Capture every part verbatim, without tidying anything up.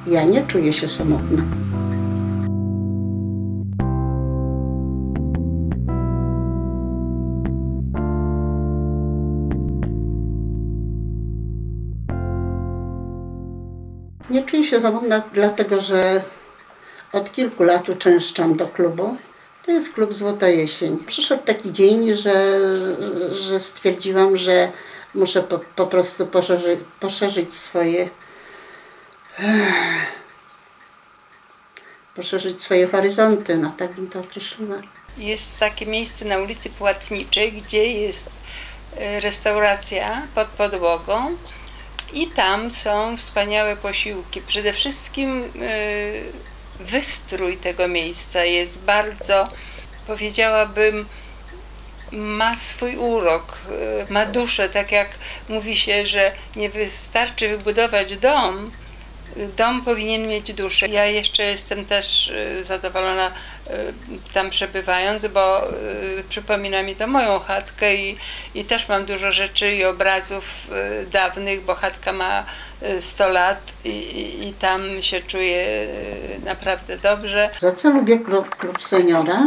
Ja nie czuję się samotna. Nie czuję się samotna, dlatego że od kilku lat uczęszczam do klubu. To jest klub Złota Jesień. Przyszedł taki dzień, że, że stwierdziłam, że muszę po, po prostu poszerzyć, poszerzyć swoje poszerzyć swoje horyzonty, no tak bym to określiła. Jest takie miejsce na ulicy Płatniczej, gdzie jest restauracja pod podłogą i tam są wspaniałe posiłki. Przede wszystkim wystrój tego miejsca jest bardzo, powiedziałabym, ma swój urok, ma duszę, tak jak mówi się, że nie wystarczy wybudować dom, dom powinien mieć duszę. Ja jeszcze jestem też zadowolona tam przebywając, bo przypomina mi to moją chatkę i, i też mam dużo rzeczy i obrazów dawnych, bo chatka ma sto lat i, i, i tam się czuję naprawdę dobrze. Za co lubię klub, klub seniora?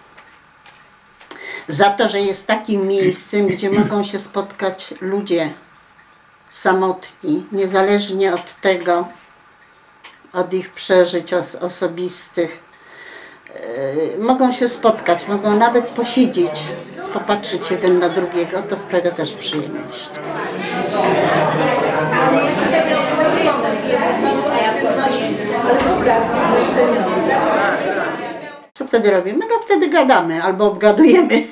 Za to, że jest takim miejscem, gdzie mogą się spotkać ludzie samotni, niezależnie od tego, od ich przeżyć os osobistych. Yy, mogą się spotkać, mogą nawet posiedzieć, popatrzeć jeden na drugiego, to sprawia też przyjemność. Co wtedy robimy? No wtedy gadamy albo obgadujemy.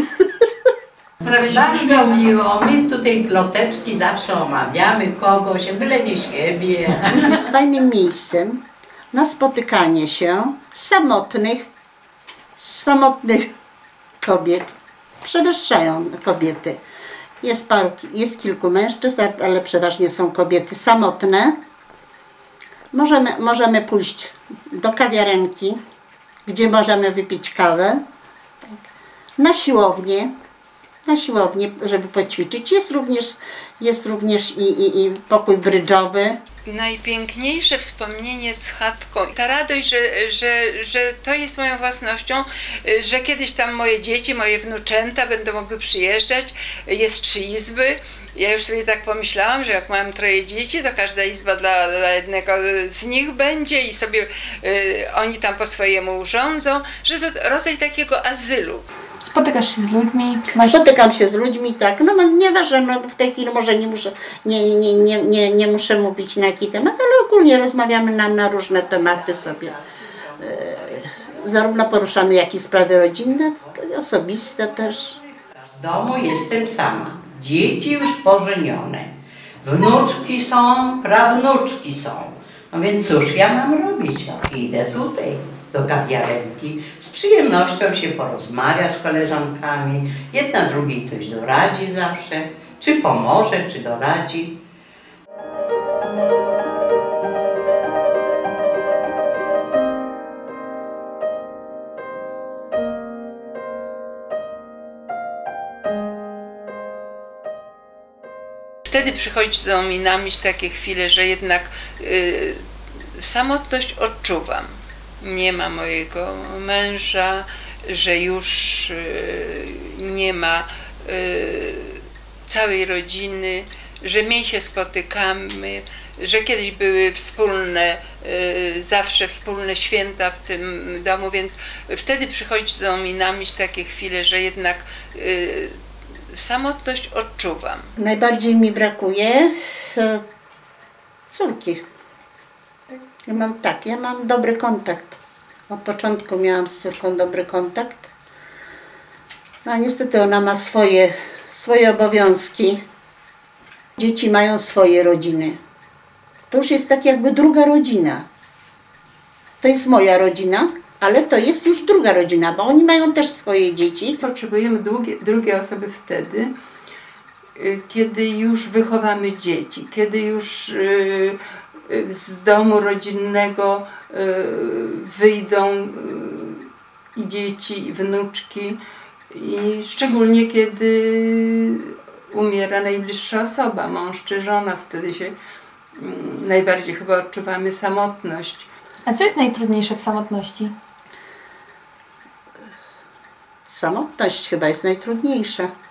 Bardzo miło. My tutaj ploteczki zawsze omawiamy kogoś, byle nie siebie. Jest fajnym miejscem na spotykanie się samotnych, samotnych kobiet. Przewyższają kobiety. Jest, paru, jest kilku mężczyzn, ale przeważnie są kobiety samotne. Możemy, możemy pójść do kawiarenki, gdzie możemy wypić kawę, na siłownię, na siłownię, żeby poćwiczyć. Jest również, jest również i, i, i pokój brydżowy. Najpiękniejsze wspomnienie z chatką, ta radość, że, że, że to jest moją własnością, że kiedyś tam moje dzieci, moje wnuczęta będą mogły przyjeżdżać, jest trzy izby. Ja już sobie tak pomyślałam, że jak mam troje dzieci, to każda izba dla, dla jednego z nich będzie i sobie y, oni tam po swojemu urządzą, że to rodzaj takiego azylu. Spotykasz się z ludźmi? Masz... Spotykam się z ludźmi, tak, no nieważne, no w tej chwili może nie muszę, nie, nie, nie, nie, nie muszę mówić na jaki temat, ale ogólnie rozmawiamy na, na różne tematy sobie. E, zarówno poruszamy jak i sprawy rodzinne, osobiste też. W domu jestem sama. Dzieci już pożenione. Wnuczki są, prawnuczki są. No więc cóż ja mam robić? Idę tutaj do kawiarenki. Z przyjemnością się porozmawia z koleżankami. Jedna drugiej coś doradzi zawsze. Czy pomoże, czy doradzi. Wtedy przychodzą mi na myśl takie chwile, że jednak y, samotność odczuwam. Nie ma mojego męża, że już y, nie ma y, całej rodziny, że mniej się spotykamy, że kiedyś były wspólne, y, zawsze wspólne święta w tym domu, więc wtedy przychodzą mi na myśl takie chwile, że jednak y, samotność odczuwam. Najbardziej mi brakuje córki. Ja mam tak, ja mam dobry kontakt. Od początku miałam z córką dobry kontakt. No a niestety ona ma swoje, swoje obowiązki. Dzieci mają swoje rodziny. To już jest tak jakby druga rodzina. To jest moja rodzina, ale to jest już druga rodzina, bo oni mają też swoje dzieci. Potrzebujemy drugie, drugie osoby wtedy, kiedy już wychowamy dzieci, kiedy już z domu rodzinnego wyjdą i dzieci, i wnuczki, i szczególnie kiedy umiera najbliższa osoba, mąż czy żona, wtedy się mm, najbardziej chyba odczuwamy samotność. A co jest najtrudniejsze w samotności? Samotność chyba jest najtrudniejsza.